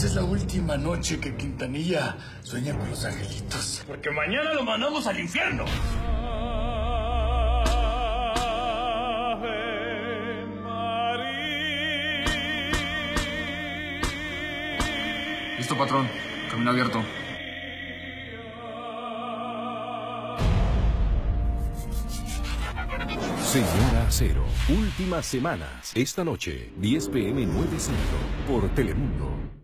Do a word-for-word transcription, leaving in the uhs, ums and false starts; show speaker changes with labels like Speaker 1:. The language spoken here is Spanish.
Speaker 1: Esta es la última noche que Quintanilla sueña con los angelitos. Porque mañana lo mandamos al infierno.
Speaker 2: Listo, patrón. Camino abierto.
Speaker 3: Señora Acero, últimas semanas. Esta noche, diez p m nueve cinco por Telemundo.